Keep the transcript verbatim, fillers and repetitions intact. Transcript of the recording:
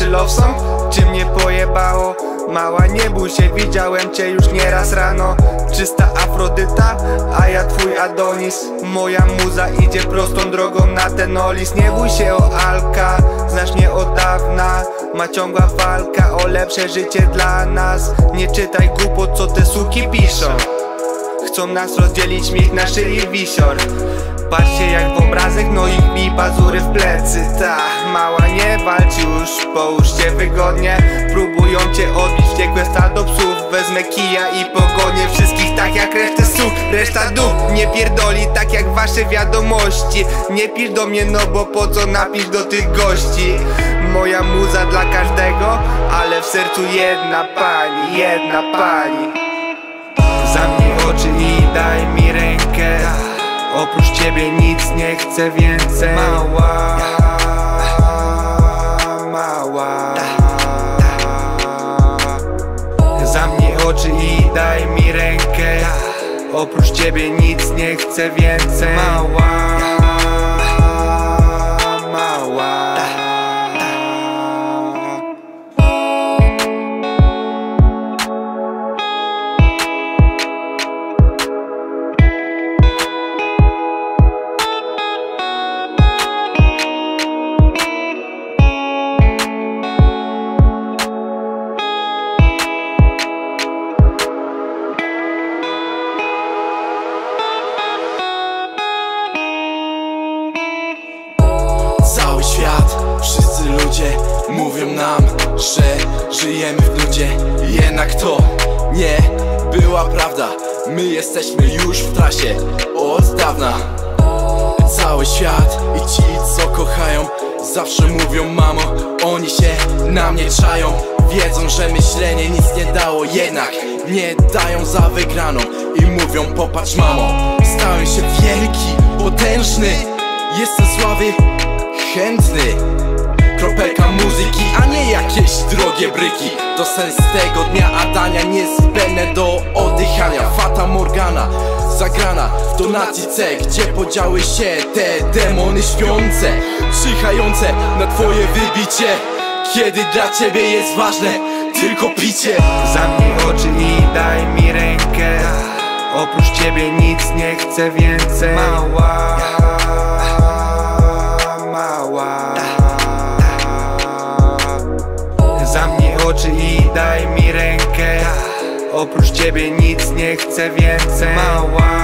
pierwszy love song? Czy mnie pojebało? Mała, nie bój się, widziałem cię już nieraz rano. Czysta Afrodyta, a ja twój Adonis. Moja muza idzie prostą drogą na ten olis. Nie bój się o Alka, znasz mnie od dawna. Ma ciągła walka o lepsze życie dla nas. Nie czytaj głupot, co te suki piszą. Chcą nas rozdzielić, śmiech na szyi wisior. Patrzcie jak w obrazek, no i wbij pazury w plecy. Ta, mała, nie walcz już, połóż się wygodnie. Próbują cię odbić wściekłe stado psów. Wezmę kija i pogonię wszystkich tak jak resztę słów. Reszta dup nie pierdoli tak jak wasze wiadomości. Nie pisz do mnie, no bo po co napisz do tych gości. Moja muza dla każdego, ale w sercu jedna pani, jedna pani. Zamknij oczy i daj mi rękę. Oprócz ciebie nic nie chcę więcej. Mała, mała. Zamknij oczy i daj mi rękę. Oprócz ciebie nic nie chcę więcej. Mała, mała. Cały świat, wszyscy ludzie mówią nam, że żyjemy w nudzie. Jednak to nie była prawda. My jesteśmy już w trasie od dawna. Cały świat i ci, co kochają, zawsze mówią mamo. Oni się na mnie czają. Wiedzą, że myślenie nic nie dało, jednak nie dają za wygraną. I mówią popatrz mamo, stałem się wielki, potężny. Jestem sławy, chętny. Kropelka muzyki, a nie jakieś drogie bryki. To sens tego dnia, a dania niezbędne do oddychania. Fata Morgana, zagrana w tonacji C, gdzie podziały się te demony śpiące, czyhające na twoje wybicie. Kiedy dla ciebie jest ważne tylko picie. Zamknij oczy i daj mi rękę. Oprócz ciebie nic nie chcę więcej. Mała, mała. Zamknij oczy i daj mi rękę. Oprócz ciebie nic nie chcę więcej. Mała.